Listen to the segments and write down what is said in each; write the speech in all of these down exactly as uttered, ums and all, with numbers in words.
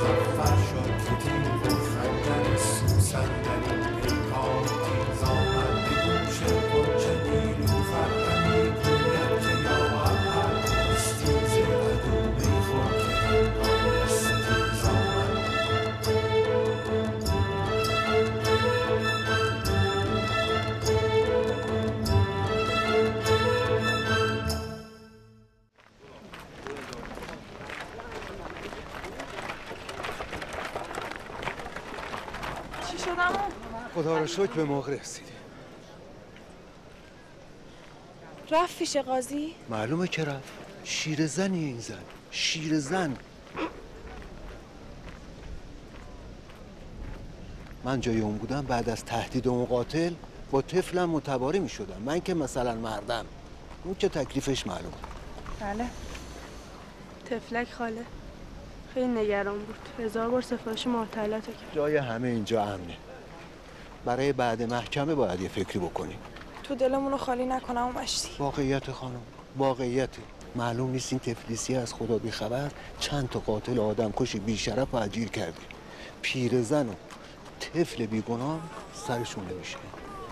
مزفر شد که تیر و خنجر سوسن در این پیکار تیز آمد به گوش قنچه نیلوفر همی گوید که یا اول استیز عدو میخور که هنگام استیز آمد. چی شدم؟ خدا رو شکر به موقع رسیدی. رفت فیش قاضی؟ معلومه که رفت. شیر زنی این زن، شیر زن. من جای اون بودم بعد از تهدید اون قاتل با طفلم متواری می شدم. من که مثلا مردم، اون که تکلیفش معلومه. بله طفلک خاله خیلی نگران بود. هزار بار سفارش معطلات کرد. جای همه اینجا امنه. برای بعد محکمه باید یه فکری بکنیم. تو دلمون رو خالی نکنم و مشتی. واقعیت خانم، واقعیت. معلوم نیست این تفلیسی از خدا بی خبر چند تا قاتل آدم کشی بی شرف و اجیر کرده. پیرزن و طفل بیگناه سرشون نمیشه.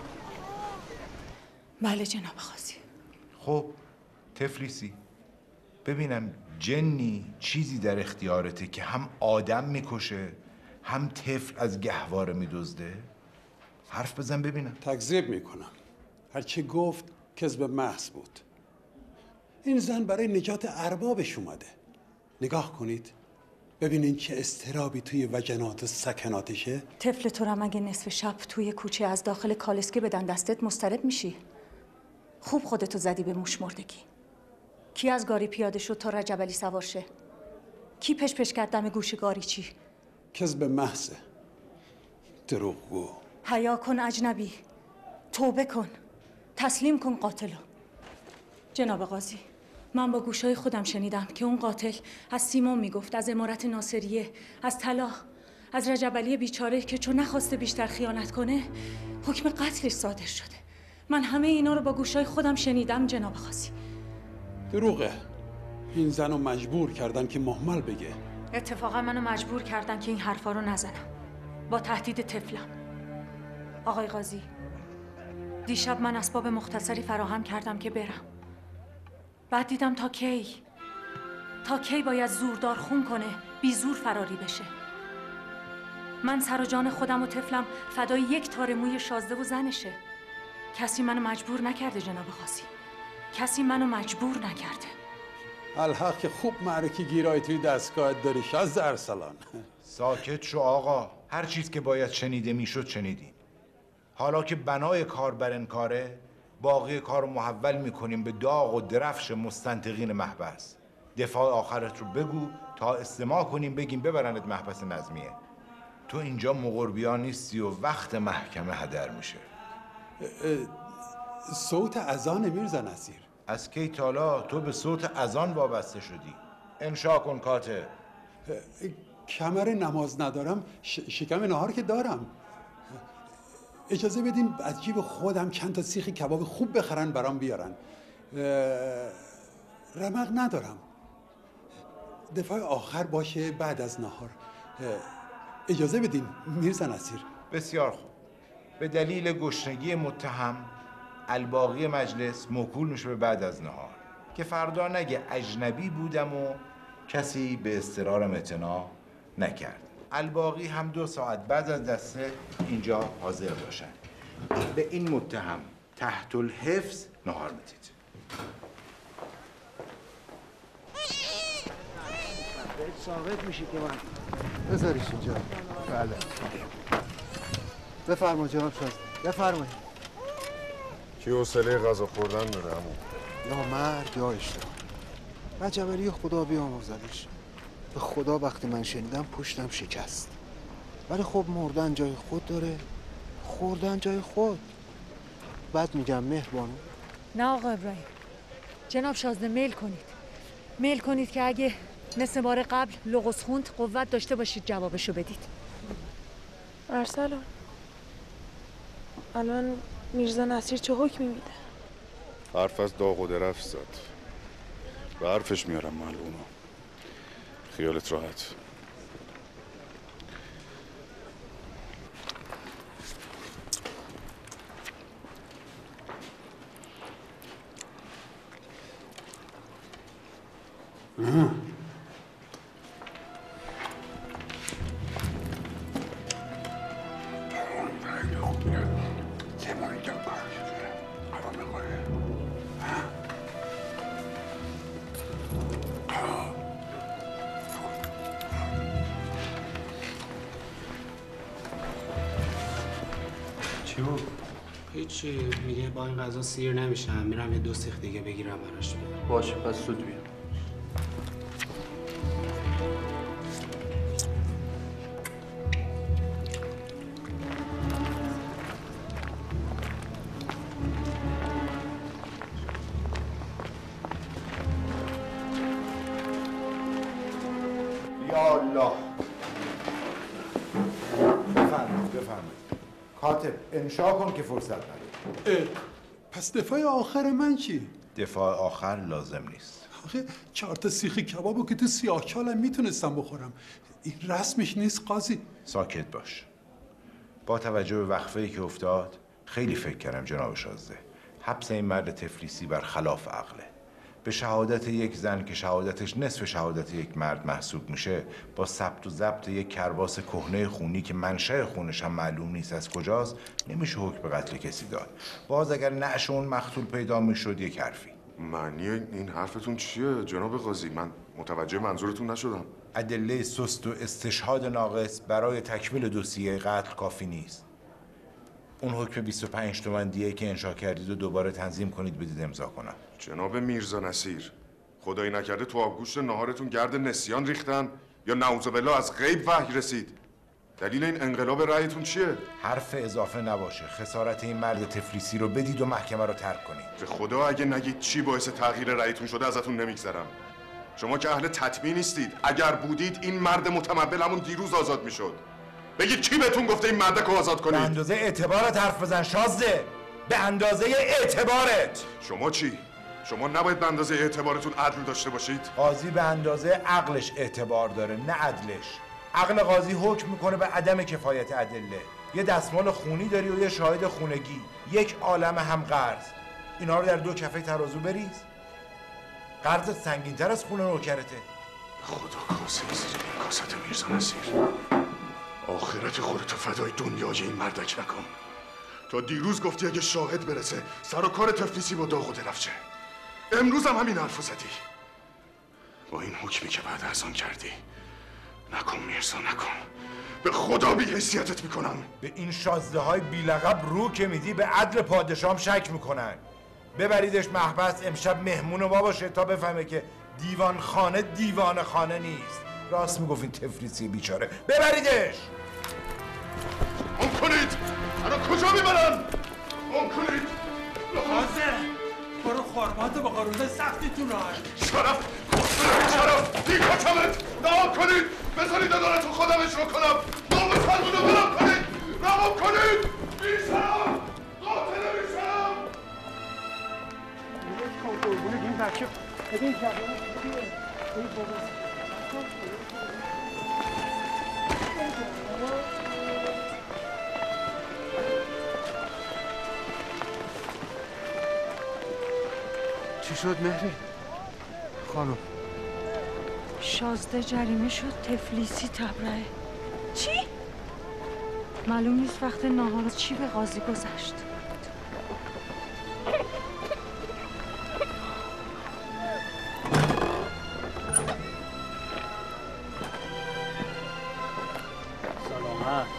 بله جناب قاضی. خب تفلیسی ببینم جنی چیزی در اختیارته که هم آدم میکشه هم طفل از گهواره میدزده؟ حرف بزن ببینم. تکذیب میکنم. هرچی گفت کذب محض بود. این زن برای نجات اربابش اومده. نگاه کنید ببینین چه استرابی توی وجنات و سکناتشه. طفل تو رم اگه نصف شب توی کوچه از داخل کالسکه بدن دستت مضطرب میشی. خوب خودتو زدی به موش مردگی. کی از گاری پیاده شد تا رجبلی سوار شه؟ کی پش پش کرد دم گوش گاری چی؟ کذب محضه. دروغگو. حیا کن اجنبی. توبه کن. تسلیم کن قاتلو. جناب قاضی من با گوشای خودم شنیدم که اون قاتل از سیمان میگفت، از امارت ناصریه، از طلا، از رجبلی بیچاره که چون نخواسته بیشتر خیانت کنه حکم قتلش صادر شده. من همه اینا رو با گوشای خودم شنیدم جناب قاضی. دروغه. این زن رو مجبور کردن که مهمل بگه. اتفاقا منو مجبور کردن که این حرفا رو نزنم با تهدید طفلم. آقای قاضی دیشب من اسباب مختصری فراهم کردم که برم. بعد دیدم تا کی تا کی باید زوردار خون کنه بی زور فراری بشه. من سر و جان خودم و طفلم فدای یک تار موی شازده و زنشه. کسی منو مجبور نکرده جناب قاضی. کسی منو مجبور نکرده. الحق که خوب معرکی گیرای توی دستگاهت داری شازده ارسلان. ساکت شو آقا. هر چیز که باید شنیده میشد شنیدیم. حالا که بنای کار بر انکاره باقی کار رو محول میکنیم به داغ و درفش مستنطقین محبس. دفاع آخرت رو بگو تا استماع کنیم بگیم ببرنت محبس نظمیه. تو اینجا مغربیان نیستی و وقت محکمه هدر میشه. صوت اذان میرزا نصیر. از کی تالا تو به صوت اذان وابسته شدی؟ انشا کن کاتب. کمر نماز ندارم، ش... شکم نهار که دارم. اجازه بدین از جیب خودم چند تا سیخ کباب خوب بخرن برام بیارن. رمق ندارم. دفاع آخر باشه بعد از نهار. اجازه بدین میرزا نصیر. بسیار خوب. به دلیل گشنگی متهم الباقی مجلس موکول میشه به بعد از نهار که فردا نگه اجنبی بودم و کسی به اضطرارم اعتنا نکرد. الباقی هم دو ساعت بعد از دسته اینجا حاضر باشن. به این متهم تحت الحفظ نهار بدید. ثابت میشه که من بذاریش اینجا. بله بفرما جناب شازده بفرمایید. کی حوصله غذا خوردن داره عمو؟ یا مرگ یا اشتباه. رجبلی خدا بیامرزدش. به خدا وقتی من شنیدم پشتم شکست. ولی خب مردن جای خود داره، خوردن جای خود. بعد میگم مهربانو. نه آقا ابراهیم. جناب شازده میل کنید. میل کنید که اگه مثل بار قبل لغز خوند قوت داشته باشید جوابشو بدید. ارسلان الان میرزا نصیر چه حکمی میده؟ حرف از داغ و درفش زد. به حرفش میارم معلومه. خیالت راحت. چی بود؟ هیچی، میگه با این غذا سیر نمیشم، میرم یه دو سیخ دیگه بگیرم براش. باشه پس زود بیا. یا الله. بفرمایید بفرمایید. کاتب انشا کن که فرصت نداره. پس دفاع آخر من چی؟ دفاع آخر لازم نیست. آخه چهار تا سیخ کبابو که تو سیاه چالم میتونستم بخورم. این رسمش نیست قاضی. ساکت باش. با توجه به وقفه‌ای که افتاد خیلی فکر کردم جناب شازده. حبس این مرد تفلیسی بر خلاف عقله. به شهادت یک زن که شهادتش نصف شهادت یک مرد محسوب میشه، با ثبت و ضبط یک کرباس کهنه خونی که منشأ خونش هم معلوم نیست از کجاست، نمیشه حکم به قتل کسی داد. باز اگر نعش اون مقتول پیدا میشد یک حرفی. معنی این حرفتون چیه جناب قاضی؟ من متوجه منظورتون نشدم. ادله سست و استشهاد ناقص برای تکمیل دوسیه قتل کافی نیست. اون حکم بیست و پنج تومن دیه که انشا کردید و دوباره تنظیم کنید بدید امضا کنم. جناب میرزا نصیر، خدایی نکرده تو آبگوشت ناهارتون گرد نسیان ریختن یا نعوذ بالله از غیب وحی رسید؟ دلیل این انقلاب رأیتون چیه؟ حرف اضافه نباشه. خسارت این مرد تفلیسی رو بدید و محکمه رو ترک کنید. به خدا اگه نگید چی باعث تغییر رأیتون شده ازتون نمیگذرم. شما که اهل تطمیع نیستید. اگر بودید این مرد متمول همون دیروز آزاد میشد. بگید کی بهتون گفته این مرد رو آزاد کنید؟ به اندازه اعتبارت حرف بزن شازده. به اندازه اعتبارت. شما چی؟ شما نباید به اندازه اعتبارتون عدل داشته باشید؟ قاضی به اندازه عقلش اعتبار داره نه عدلش. عقل قاضی حکم میکنه به عدم کفایت ادله. یه دستمال خونی داری و یه شاهد خونگی، یک عالم هم قرض. اینا رو در دو کفه ترازو بریز. قرضت سنگین‌تر از خون نوکرته. خدا کاسه زیر این کاست میرزا نصیر. آخرت خودتو فدای دنیای این مردک نکن. تا دیروز گفتی اگه شاهد برسه سر و کار تفلیسی با داغ و درفشه. امروز هم همین حرفو زدی. با این حکمی که بعد از آن کردی نکن میرزا نکن. به خدا بی حیثیتت میکنم. به این شازده های بی لقب رو که میدی به عدل پادشاهم شک میکنن. ببریدش محبس امشب مهمون ما باشه تا بفهمه که دیوان خانه دیوان خانه نیست. راست میگفت این تفلیسی بیچاره. ببریدش. اون کنید. الان کجا میبرن؟ اون کنید. حاضر برو خورماتو با قارونه سختی تو راه. شرف شرف بی کچمت نام کنید. بذارید ادارتون خودم اجرا کنم. نام سرمونو برام کنید. رام کنید. بی شرف قاتل بی شرف. قربونه این بچه ببین جوانه این بابا چی شد مهری؟ خانم شازده جریمه شد تفلیسی تبرئه. چی؟ معلوم نیست وقت ناهار چی به قاضی گذشت. سلامت.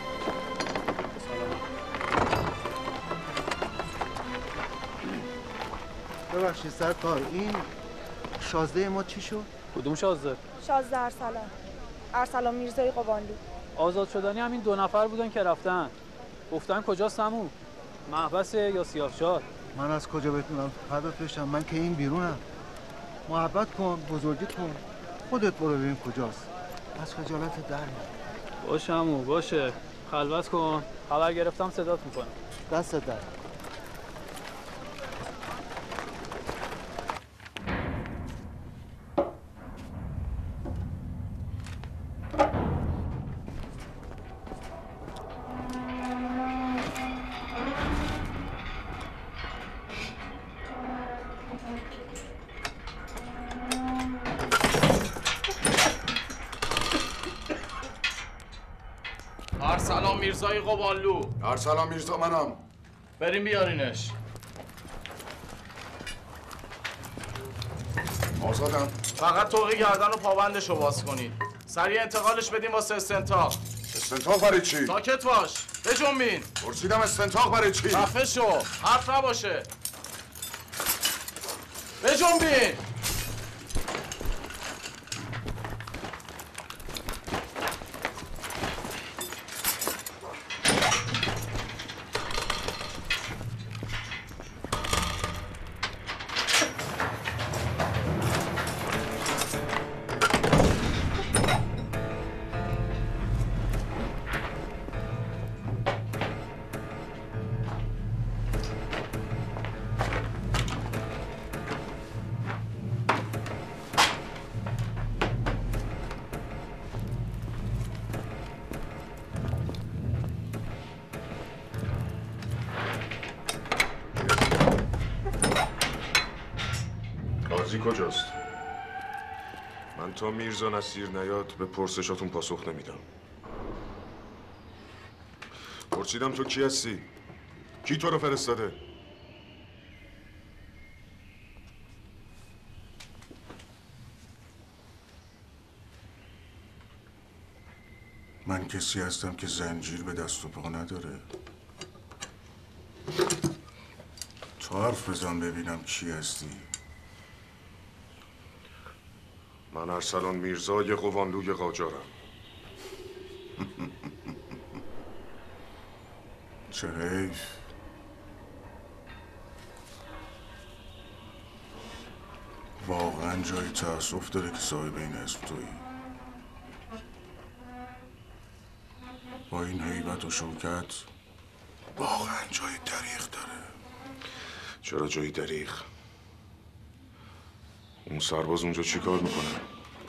ببخشید سرکار، این شازده ما چی شد؟ کدوم شازده؟ شازده ارسلان ارسلان میرزای قبانلو. آزاد شدنی همین دو نفر بودن که رفتن. گفتن کجاست عمو؟ محبس یا سیاهچال؟ من از کجا بتونم فدات بشم؟ من که این بیرونم. محبت کن، بزرگی کن، خودت برو ببین کجاست. از خجالت در میاد. باشه عمو باشه. خلوت کن. خبر گرفتم صدات میکنم. دستت در. میرزای قبانلو. ارسلان میرزا منم. بریم بیارینش. آزادم. فقط توقی گردن و پابندش رو باز کنید. سریع انتقالش بدیم واسه استنتاق. استنتاق برای چی؟ ساکت باش. بجنبین. پرسیدم استنتاق برای چی؟ خفه شو. حرف نباشه. بجنبین. قاضی کجاست؟ من تا میرزا نصیر نیاد به پرسشاتون پاسخ نمیدم. پرسیدم تو کی هستی؟ کی تو رو فرستاده؟ من کسی هستم که زنجیر به دست و پا نداره. تو حرف بزن ببینم کی هستی. من ارسلان میرزای قوانلوی قاجارم. چه حیف. واقعا جای تأسف داره که صاحب این اسم تویی. با این هیبت و شوکت واقعا جای دریغ داره. چرا جای دریغ؟ اون سرباز اونجا چی کار میکنه؟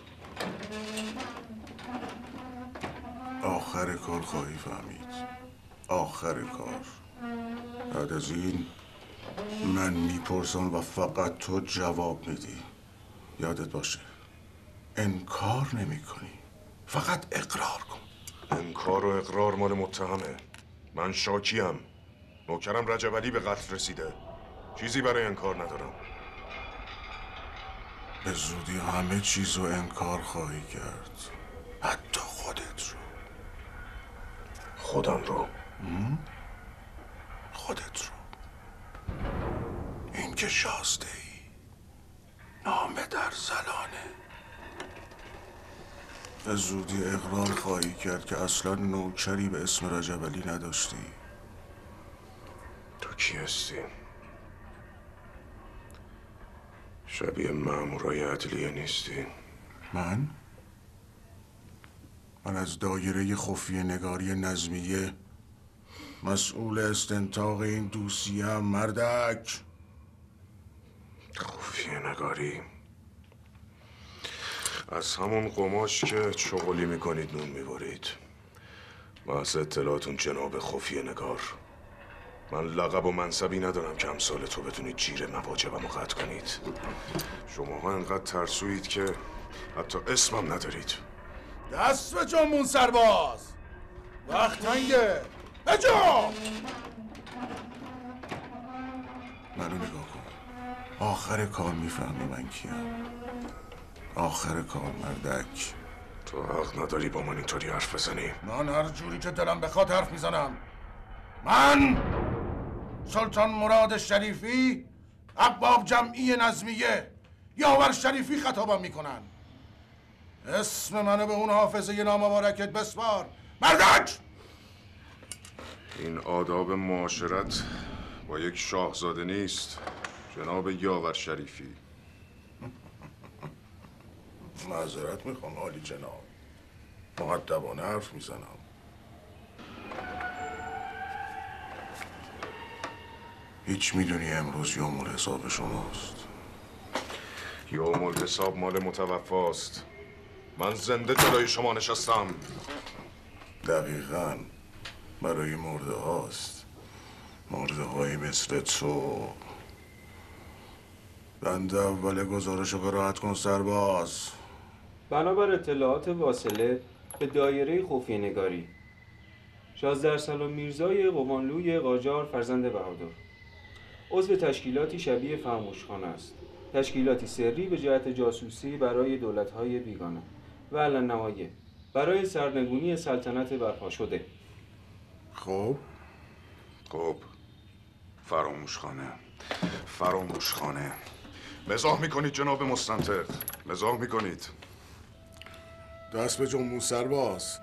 آخر کار خواهی فهمید. آخر کار. بعد از این من میپرسم و فقط تو جواب میدی. یادت باشه انکار نمی کنی، فقط اقرار کن. انکار و اقرار مال متهمه. من شاکیم. نوکرم رجب علی به قتل رسیده. چیزی برای انکار ندارم. به زودی همه چیز رو انکار خواهی کرد، حتی خودت رو. خودم رو؟ خودت رو. این که شازده ای، نامه در زلانه. به زودی اقرار خواهی کرد که اصلا نوکری به اسم رجب علی نداشتی. تو کی هستی؟ شبیه مامورای عدلیه نیستی؟ من؟ من از دایره خفیه نگاری نظمیه مسئول استنتاق این دوسیه هم مردک. خفیه نگاری؟ از همون قماش که چغلی میکنید نون میبرید. محض اطلاعاتون جناب خفیه نگار، من لقب و منصبی ندارم که امثال تو بتونید جیر مواجبم رو قطع کنید. شما ها انقدر ترسویید که حتی اسمم ندارید. دست به جنبون سرباز، وقت تنگه. بجا منو نگاه کن. آخر کار میفهمی من کیم. آخر کار مردک. تو حق نداری با من اینطوری حرف بزنی. من هر جوری که دلم بخواد حرف میزنم. من سلطان مراد شریفی، ارباب جمعی نظمیه، یاور شریفی خطابم میکنن. اسم منو به اون حافظه نامبارکت بسپار مردک. این آداب معاشرت با یک شاهزاده نیست جناب یاور شریفی. معذرت میخوام عالی جناب، مؤدبانه حرف میزنم. هیچ میدونی امروز یوم الحساب شماست. یوم الحساب مال متوفاست. من زنده جلوی شما نشستم. دقیقاً برای مرده هاست. مرده های مثل تو. بنده اول گزارش رو قرائت کن شازده ارسلان میرزای قوانلوی قاجار فرزند بهادر، عضو تشکیلاتی شبیه فراموشخانه است. تشکیلاتی سری به جهت جاسوسی برای دولت‌های بیگانه و علن‌نمایی برای سرنگونی سلطنت برپا شده. خب خب فراموشخانه فراموشخانه مزاح میکنید جناب مستنطق، مزاح میکنید. دست به جنبون سرباز.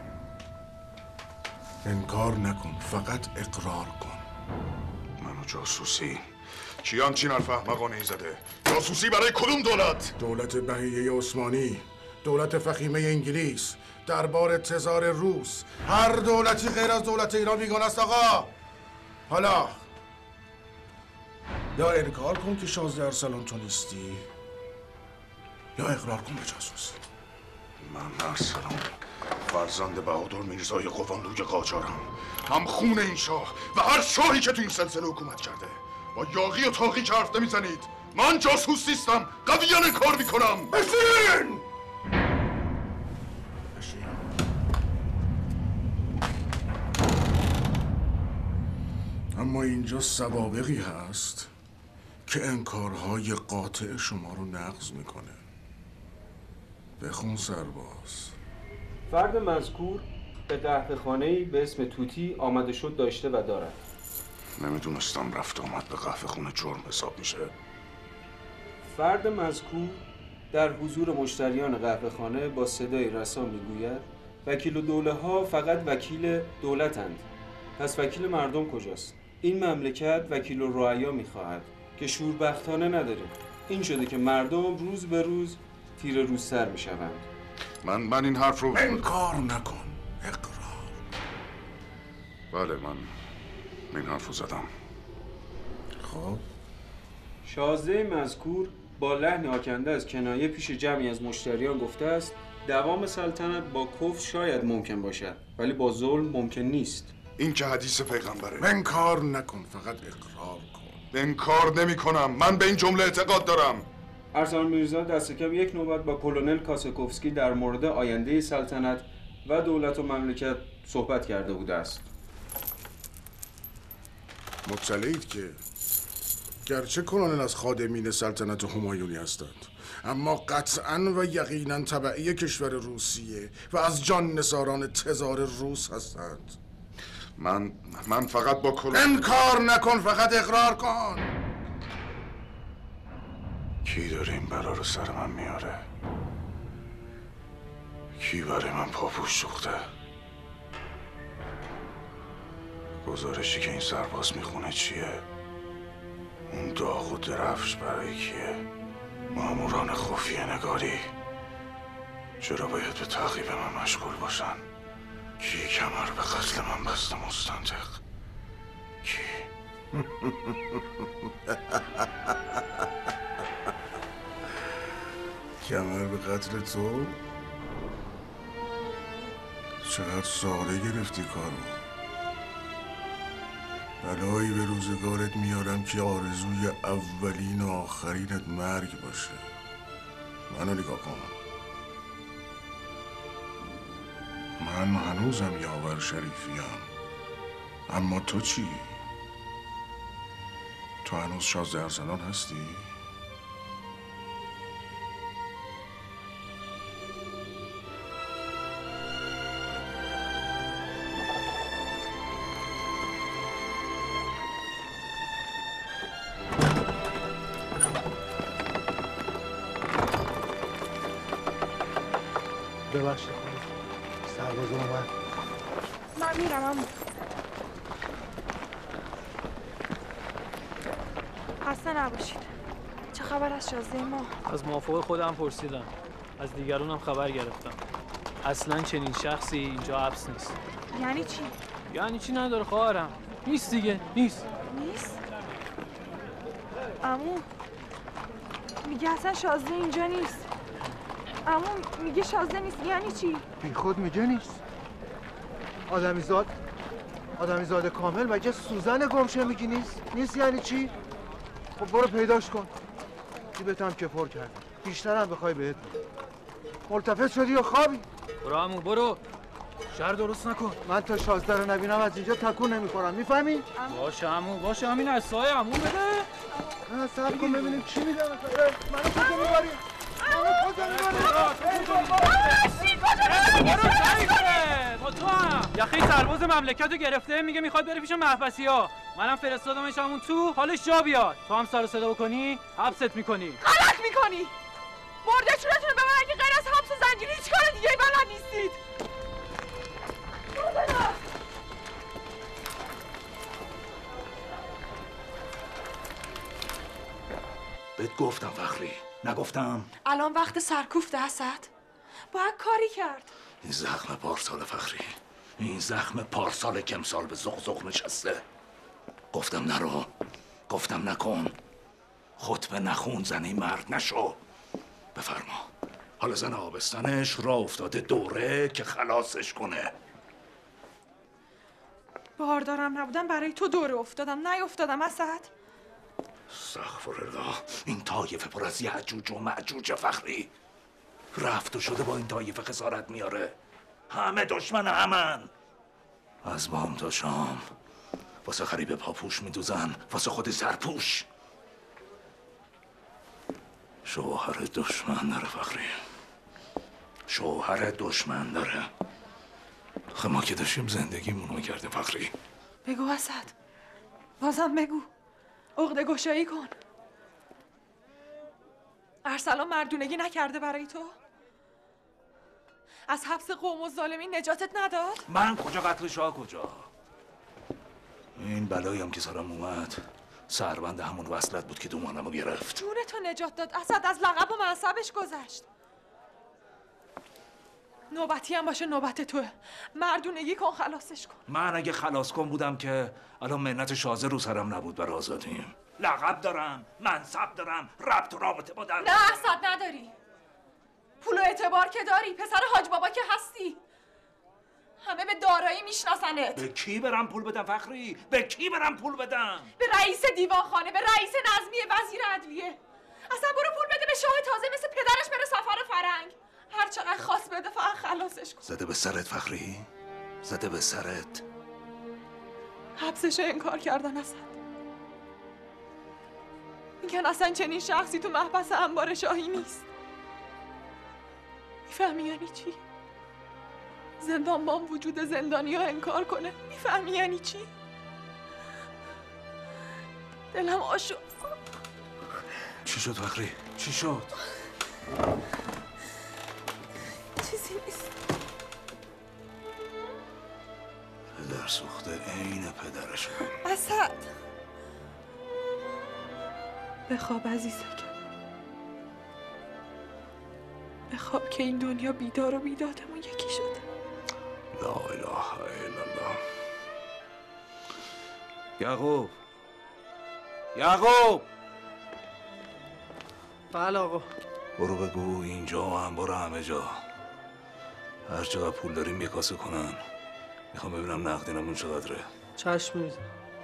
انکار نکن، فقط اقرار کن. منو جاسوسی؟ کیان چین حرف احمقانه ای زده؟ جاسوسی برای کدوم دولت؟ دولت بهیه عثمانی، دولت فخیمه انگلیس، دربار تزار روس. هر دولتی غیر از دولت ایران بیگانه است آقا. حالا یا انکار کن که شازده ارسلان تو نیستی، یا اقرار کن به جاسوسی. من ارسلان فرزند بهادر میرزای قوانلوی قاجارم، هم خون این شاه و هر شاهی که تو این سلسله حکومت کرده. با یاغی و تاقی که حرف نمیزنید. من جاسوس نیستم، قویاً انکار میکنم. بشین! بشین. اما اینجا سوابقی هست که انکارهای قاطع شما رو نقض میکنه. بخون سرباز. فرد مذکور به قهوه‌خانه‌ای به اسم توتی آمده شد داشته و دارد. نمیدونستم رفت آمد به قهوه‌خونه جرم حساب میشه. فرد مذکور در حضور مشتریان قهوه‌خانه با صدای رسا میگوید وکیل الدوله فقط وکیل دولتند. پس وکیل مردم کجاست؟ این مملکت وکیل الرعیا میخواهد که شوربختانه نداره. این شده که مردم روز به روز تیر روزتر میشوند. من من این حرف رو انکار نکن، اقرار. بله من این حرف رو زدم. خب شازده مذکور با لحن آکنده از کنایه پیش جمعی از مشتریان گفته است دوام سلطنت با کفر شاید ممکن باشد ولی با ظلم ممکن نیست. این که حدیث پیغمبره. انکار نکن، فقط اقرار کن. انکار نمی کنم. من به این جمله اعتقاد دارم. ارسلان میرزا دست کم یک نوبت با کلونل کاسکوفسکی در مورد آینده سلطنت و دولت و مملکت صحبت کرده بوده است. مطلعید که گرچه کلونل از خادمین سلطنت همایونی هستند اما قطعاً و یقیناً تبعی کشور روسیه و از جان نثاران تزار روس هستند. من من فقط با کلونل انکار نکن، فقط اقرار کن. کی داره این بلا رو سر من میاره؟ کی برای من پاپوش دوخته؟ گزارشی که این سرباز میخونه چیه؟ اون داغ و درفش برای کیه؟ ماموران خفیه نگاری چرا باید به تعقیب من مشغول باشن؟ کی کمر به قتل من بسته مستنطق؟ کی؟ کمر به قتل تو؟ چقدر ساده گرفتی کارو. بلایی به روزگارت میارم که آرزوی اولین و آخرینت مرگ باشه. منو نگاه کن. من هنوزم یاور شریفیم. اما تو چی؟ تو هنوز شازده ارسلان هستی؟ ببخشید سرباز اومد. من میرم عمو. خسته نباشید. چه خبر از شازده ما؟ از مافوق خودم پرسیدم، از دیگرونم خبر گرفتم. اصلا چنین شخصی اینجا حبس نیست. یعنی چی؟ یعنی چی نداره خواهرم. نیست دیگه، نیست. نیست؟ عمو میگه اصلا شازده اینجا نیست. عمو میگه شازده نیست، یعنی چی؟ بی خود میگه نیست. آدمیزاد آدمیزاد کامل مگه سوزن گمشه میگی نیست؟ نیست یعنی چی؟ خب برو پیداش کن. جیبت هم کفر کرد. بیشتر هم بخوای بهت. ملتفت شدی یا خوابی؟ برو عمو برو. شهر درست نکن. من تا شازده رو نبینم از اینجا تکون نمیخورم، میفهمی؟ باشه عمو، باشه همین عصای عمو بده. نه صبر کن ببینیم چی میگه. منو کجا میبری؟ منو کجا میبری؟ با تو هم یخی سرباز مملکت رو گرفته، میگه میخواد بره پیش محبسی ها. منم فرستادمش همون تو، حالش جا بیاد. تو هم سر و صدا بکنی حبست میکنی. غلط میکنی. مرده چونتون به من اگه غیر از حبس و زنجیری هیچ کار دیگه ای بلد نیستید. بهت گفتم فخری، نگفتم؟ الان وقت سرکوفته اسد. باید کاری کرد. این زخم پارسال فخری، این زخم پارسال که امسال به زغ زغ نشسته. گفتم نرو، گفتم نکن، خطبه نخون، زنی مرد نشو. بفرما، حالا زن آبستنش راه افتاده دوره که خلاصش کنه. باردارم نبودم برای تو دوره افتادم، نیافتادم اسد. استغفرالله، این طایفه پر از یعجوج و معجوج فخری. رفت و شده با این طایفه خسارت میاره. همه دشمن همن. از بام تا شام واسه خریب پاپوش میدوزن، واسه خود سرپوش. شوهر دشمن داره فخری، شوهر دشمن داره. خب ما که داشتیم زندگیمونو میکردیم فخری. بگو اسد، بازم بگو، عقده گشایی کن. ارسلان مردونگی نکرده برای تو؟ از حبس قوم و ظالمین نجاتت نداد؟ من کجا قتل شاه کجا؟ این بلایی هم که سرم اومد سربند همون وصلت بود که دومانمو گرفت. جون تو نجات داد اسد، از لقب و منصبش گذشت. نوبتی هم باشه نوبت توه. مردونگی کن، خلاصش کن. من اگه خلاص کن بودم که الان منت شازه رو سرم نبود برای آزادیم. لقب دارم، منصب دارم، ربط و رابطه با در نه اسد نداری. پول و اعتبار که داری، پسر حاج بابا که هستی. همه به دارایی میشناسنت. به کی برم پول بدم فخری؟ به کی برم پول بدم؟ به رئیس دیوانخانه، به رئیس نظمیه، وزیر عدلیه. اصلا برو پول بده به شاه تازه، مثل پدرش بره سفر فرنگ. هر چقدر خواست بده فقط خلاصش کن. زده به سرت فخری؟ زده به سرت؟ حبسش انکار کردن اسد. میگن اصلا چنین شخصی تو محبس انبار شاهی نیست. میفهمی یعنی چی؟ زندان با وجود زندانی ها انکار کنه. میفهمی یعنی چی؟ دلم آشو. چی شد فخری؟ چی شد؟ چیزی نیست. پدر سوخته عین پدرش. اسد بخواب عزیزکم، بخواب که این دنیا بیدار و بیدادمون یکی شده. لا اله الا الله. یعقوب، یعقوب. بله آقا. برو بگو اینجا و هم برو همه جا هر چقدر پول داریم یه کاسه کنن. میخوام ببینم نقدینمون چقدره. چشم میزن.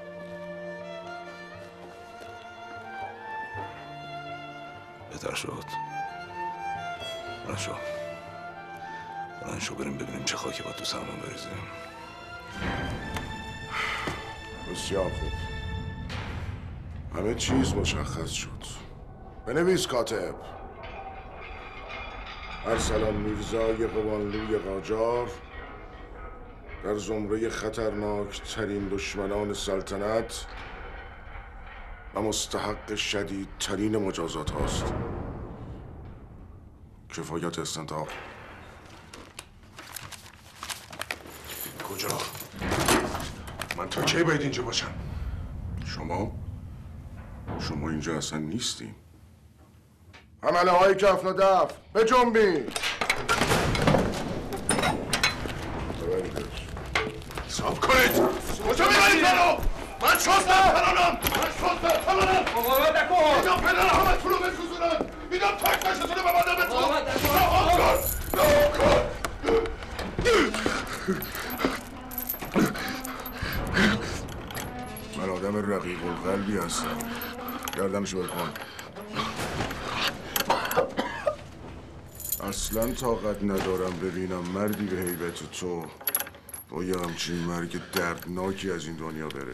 بهتر شد. بلند شو، بلند شو بریم ببینیم چه خاکی باید تو سرمون بریزیم. بسیار خوب، همه چیز مشخص شد. بنویس کاتب. ارسلان میرزای قبانلوی قاجار در زمره خطرناک ترین دشمنان سلطنت و مستحق شدید ترین مجازات هاست. کفایت استنتاق. کجا؟ من تا کی باید اینجا باشم؟ شما؟ شما اینجا اصلا نیستی. عمله های کفن و دف به جنبی. صاحب کنید. کجا میبرید منو؟ من شستم پنانم. من شستم پنانم. مقاومت نکن. اینا پدر همه طولو بسوزونن. اینا تک تشتونه به من نبتون. مقاومت نکن. نه کن. من آدم رقیق القلبی هستم. گردنشو بکن. اصلا طاقت ندارم ببینم مردی به هیبت تو با یه همچین مرگ دردناکی از این دنیا بره.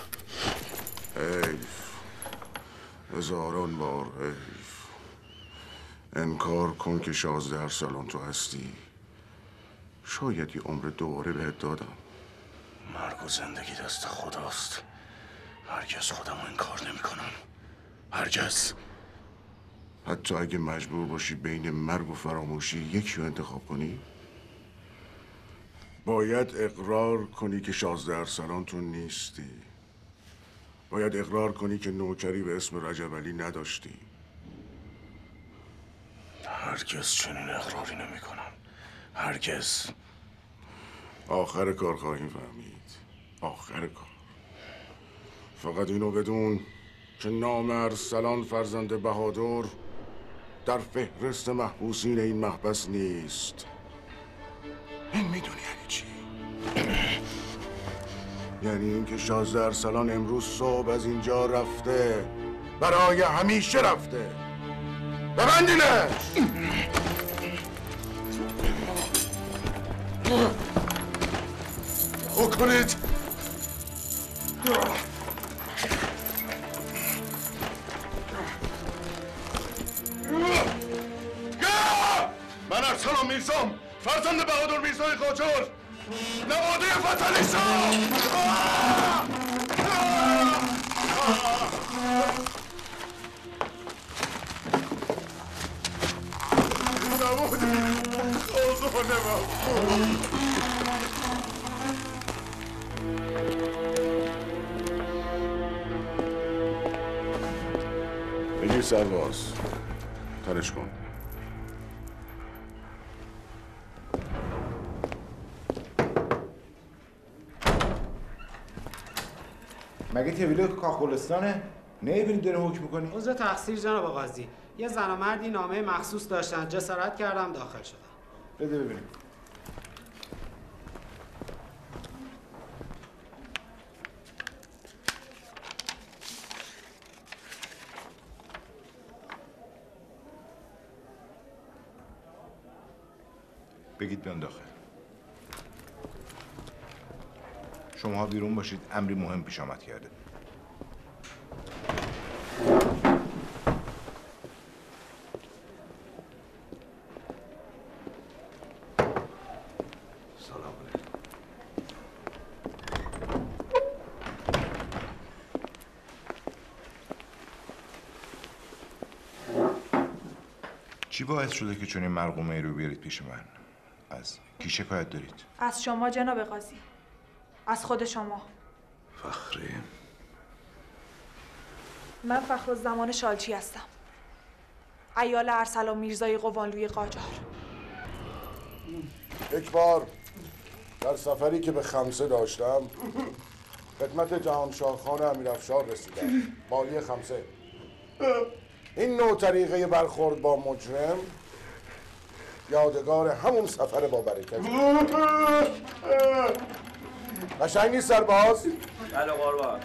حیف، هزاران بار حیف. انکار کن که شازده سالان تو هستی. شاید یه عمر دوباره بهت دادم. مرگ و زندگی دست خداست. هرگز خودم رو انکار نمی کنم. هرگز. حتی اگه مجبور باشی بین مرگ و فراموشی یکی رو انتخاب کنی، باید اقرار کنی که شازده ارسلان تو نیستی. باید اقرار کنی که نوکری به اسم رجب علی نداشتی. هرگز چنین اقراری نمی کنم. هرگز. آخر کار خواهیم فهمید. آخر کار. فقط اینو بدون که نام ارسلان فرزند بهادر در فهرست محبوسین این محبس نیست. این میدونی یعنی چی؟ یعنی اینکه شازده ارسلان امروز صبح از اینجا رفته، برای همیشه رفته. ببندینش! او کنید! من ارسلان میرزام، فرزند بهادر میرزای قاجار، نواده فتلی شاه! نواده خازانه مفهوم. بگیر سرباز، ترش کن. مگه طویله کاخولستانه؟ نمیبینی داره حکم میکنی؟ عذر تقصیر جناب قاضی. یه زن و مردی نامه مخصوص داشتن، جسارت کردم داخل شدم. بده ببینیم. بگید بیان داخل. شما بیرون باشید، امری مهم پیش آمد کرده. سلام علیکم. چی باعث شده که چنین مرقومه ای رو بیارید پیش من؟ از کی شکایت دارید؟ از شما جناب قاضی. از خود شما. فخری؟ من فخرالزمان شالچی هستم. عیال ارسلان میرزای قوانلوی قاجار. یک بار در سفری که به خمسه داشتم خدمت جهانشاه خان امیرافشار رسیدم، والی خمسه. این نوع طریقه برخورد با مجرم یادگار همون سفر با برکت. قشنگ نیست سرباز؟ بله قربان.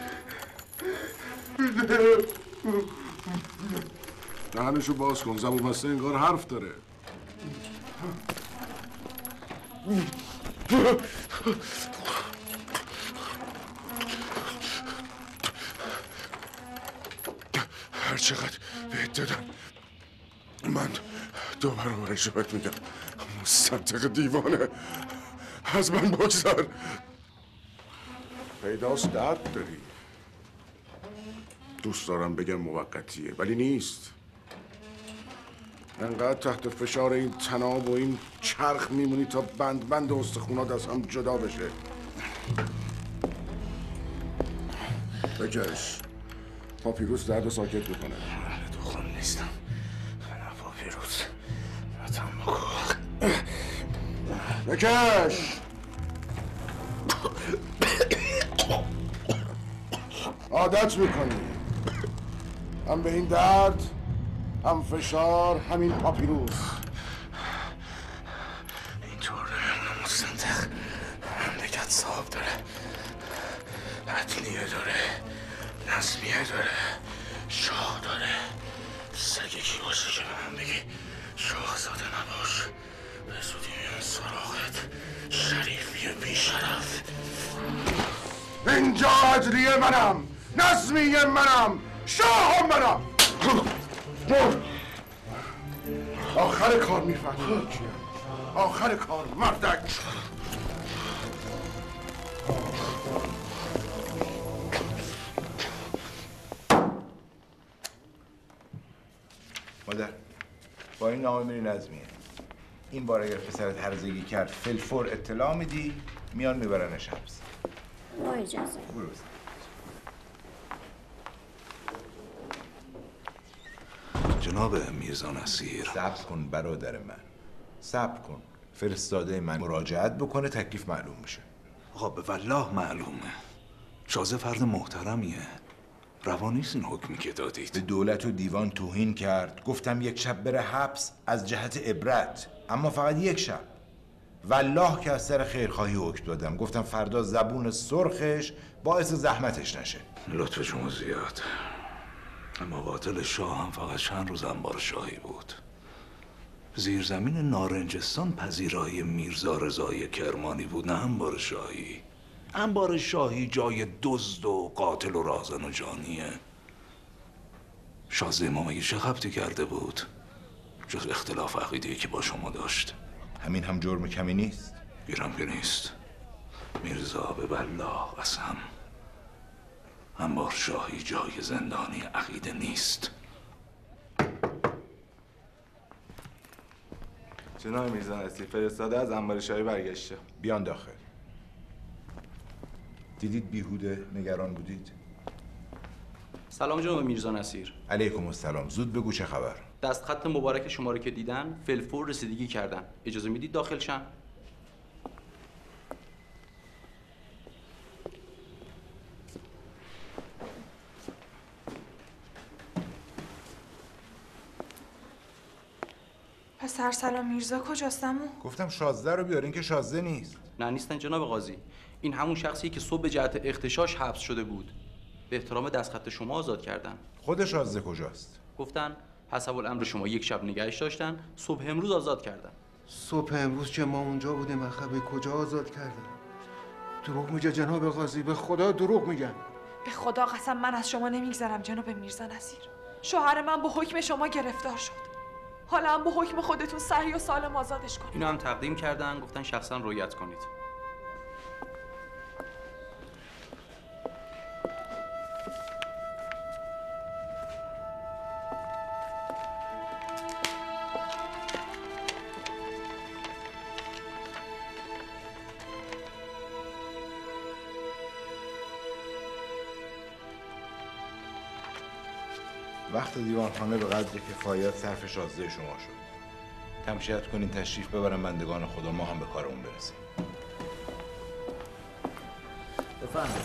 دهنشو باز کن، زبون بسته انگار حرف داره. هر چقدر بهت دادم من دو برابرش بهت میگم. مصدق دیوانه، از من بگذر. پیداست درد داری. دوست دارم بگم موقتیه ولی نیست. انقدر تحت فشار این تناب و این چرخ میمونی تا بند بند استخونات از هم جدا بشه. بکش. پاپیروس درد رو ساکت میکنه. من دخون نیستم. نه پاپیروس، نه تنباکو. بکش. عادت میکنی. هم به این درد، هم فشار، همین پاپیروس. اینطور مصدق مملکت صاحب داره، عدلیه داره، نظمیه داره، شاه داره. سگه کی باشه که به من بگی شاهزاده نباش. به زودی میان سراغت شریفی بیشرف. اینجا عدلیه منم، نظمیه منم، شاه منم. آخر کار میفهمی کیه. آخر کار مردک. مادر با این نامه میری نظمیه. این بار اگر پسرت هرزگی کرد فلفور اطلاع میدی، میان میبرنش حبس. با اجازه. برو. جناب میرزا نصیر، صبر کن برادر من، صبر کن. فرستاده من مراجعت بکنه، تکلیف معلوم میشه. آقا به والله معلومه. شازده فرد محترمیه. روا نیست این حکمی که دادید. به دولت و دیوان توهین کرد. گفتم یک شب بره حبس از جهت عبرت، اما فقط یک شب. والله که از سر خیرخواهی حکم دادم. گفتم فردا زبون سرخش باعث زحمتش نشه. لطف شما زیاد. اما قاتل شاه هم فقط چند روز انبار شاهی بود. زیرزمین نارنجستان پذیرای میرزا رضای کرمانی بود، نه انبار شاهی. انبار شاهی جای دزد و قاتل و رازن و جانیه. شازده ما مگه چه خبتی کرده بود جز اختلاف عقیده‌ای که با شما داشت؟ همین هم جرم کمی نیست. گیرم که نیست. میرزا به والله قسم، انبار شاهی جای زندانی عقیده نیست. جناب میرزا نصیر، فرستاده از انبار شاهی برگشته. بیان داخل. دیدید بیهوده نگران بودید؟ سلام جناب میرزا نصیر. علیکم السلام. زود بگو چه خبر؟ دستخط مبارک شما رو که دیدن فلفور رسیدگی کردن. اجازه میدید داخل شم؟ پسر سلام میرزا کجاستمو؟ گفتم شازده رو بیارین که شازده نیست. نه نیستن جناب قاضی. این همون شخصی که صبح به جهت اختشاش حبس شده بود. به احترام دستخط شما آزاد کردن. خود شازده کجاست؟ گفتن حسب الامر شما یک شب نگهش داشتن، صبح امروز آزاد کردن. صبح امروز که ما اونجا بودیم مخبه کجا آزاد کردن؟ دروغ میگه جناب قاضی، به خدا دروغ میگن. به خدا قسم من از شما نمیگذرم جناب میرزا نصیر. شوهر من با حکم شما گرفتار شد. حالا هم با حکم خودتون صحیح و سالم آزادش کنید. اینو هم تقدیم کردن، گفتن شخصا رعایت کنید. وقت دیوانخانه به قدر کفایت صرف شازده شما شد. تمشیت کنین تشریف ببرن بندگان خدا، ما هم به کارمون برسیم. بفرمایید.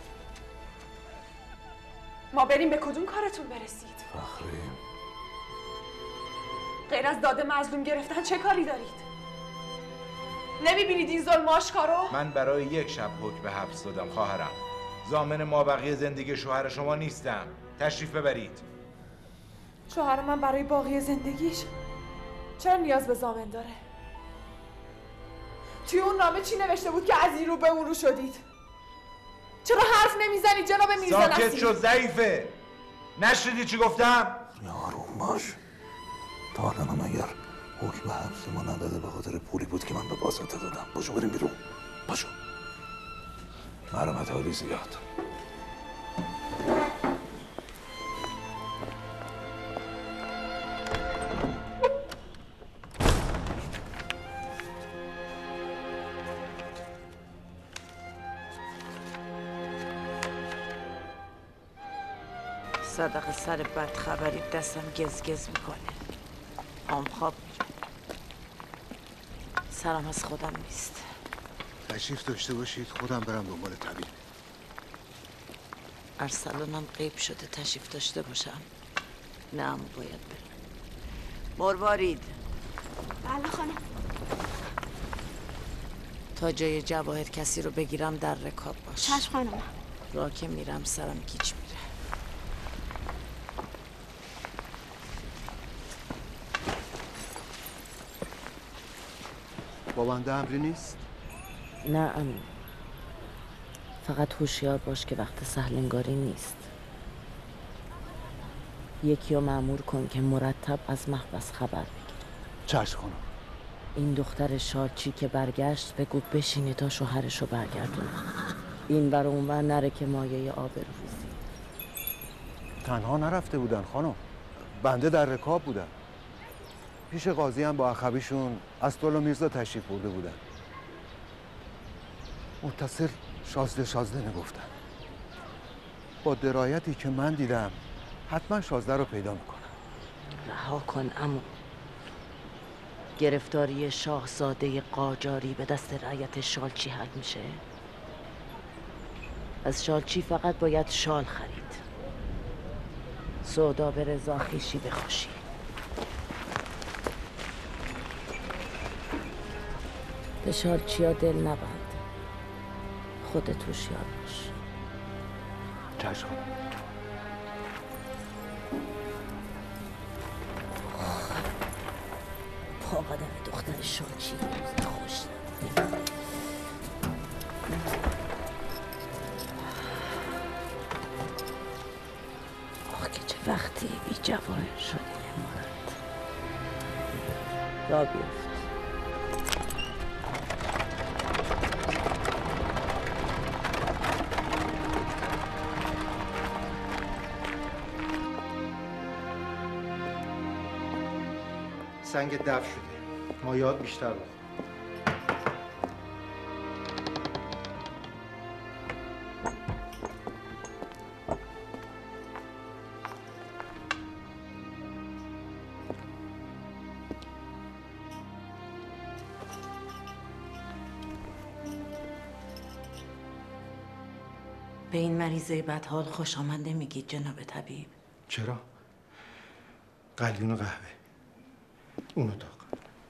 ما بریم به کدوم کارتون برسید؟ فخری، غیر از داده مظلوم گرفتن چه کاری دارید؟ نمیبینید این ظلم آشکارو؟ من برای یک شب حکم به حبس دادم خواهرم. ضامن ما بقیه زندگی شوهر شما نیستم. تشریف ببرید. شوهر من برای باقی زندگیش چرا نیاز به ضامن داره؟ توی اون نامه چی نوشته بود که از این رو به اون رو شدید؟ چرا حرف نمیزنید جناب میرزا نصیر؟ ساکت شو ضعیفه. نشنیدی چی گفتم؟ آروم باش. تا حالا اگر حکم حبس ما نداده به خاطر پولی بود که من به بازاته دادم. باشو بریم بیرون. باشو. مرمت حالی زیاد. صدق سر بد خبری دستم گزگز میکنه. آم خواب میره. سرم از خودم نیست. تشریف داشته باشید خودم برم دنبال طبیب. ارسلانم غیب شده تشریف داشته باشم. نه اما باید برم. مروارید. بله خانم. تا جای جواهر کسی رو بگیرم در رکاب باش. چشم خانم. راه که میرم سرم گیج میره. با بنده امری نیست؟ نه عمو، فقط هوشیار باش که وقت سهلنگاری نیست. یکی رو مأمور کن که مرتب از محبس خبر بگیره. چشم خانم. این دختر شارچی که برگشت بگو بشینه تا شوهرش رو برگردونه. این بر اون ور نره که مایه آبروریزی. تنها نرفته بودن خانم، بنده در رکاب بودم. پیش قاضی هم با اخویشون اسدالله میرزا تشریف برده بودن. متصل شازده شازده نگفتن. با درایتی که من دیدم حتما شازده رو پیدا میکنم. رها کن عمو. گرفتاری شاهزاده قاجاری به دست رعیت شالچی حل میشه؟ از شالچی فقط باید شال خرید. سودا به رضا خویشی بخوشی. به شالچی ها دل نبند. خودت هوشیار باش. چشم. پا قدم دختر شالچی خوش آخ که چه وقتی بی جواهر شدی امارت. را بیفت. سنگ دف شده، مایات بیشتر بخور. به این مریضه بدحال خوش آمد نمیگید جناب طبیب؟ چرا؟ قلیون و قهوه اونو تا کن.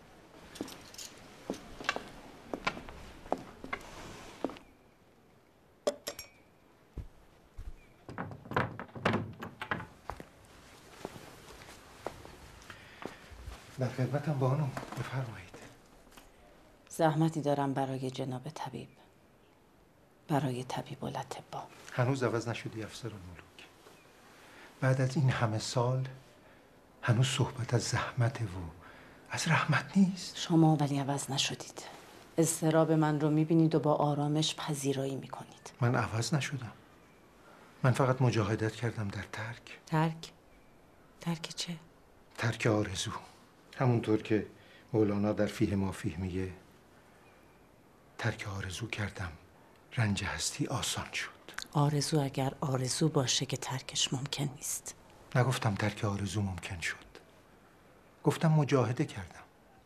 در خدمتم بانو، بفرمایید. زحمتی دارم برای جناب طبیب، برای طبیب الاطبا. هنوز عوض نشدی افسر الملوک. بعد از این همه سال هنوز صحبت از زحمته و از رحمت نیست. شما ولی عوض نشدید. اضطراب من رو میبینید و با آرامش پذیرایی میکنید. من عوض نشدم. من فقط مجاهدت کردم در ترک. ترک؟ ترک چه؟ ترک آرزو. همونطور که مولانا در فیه ما فیه میگه ترک آرزو کردم رنج هستی آسان شد. آرزو اگر آرزو باشه که ترکش ممکن نیست. نگفتم ترک آرزو ممکن شد، گفتم مجاهده کردم.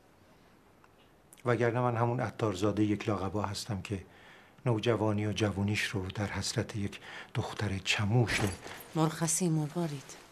وگرنه من همون عطارزاده یک لاقبا هستم که نوجوانی و جوانیش رو در حسرت یک دختر چموش مرخصی مروارید.